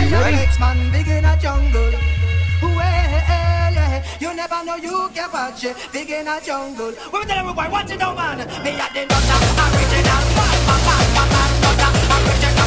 X-Man big in a jungle. Well, yeah, you never know you can watch it. Big in a jungle. We tell everybody, watch it now, man. Me at the doctor, original. Man, original.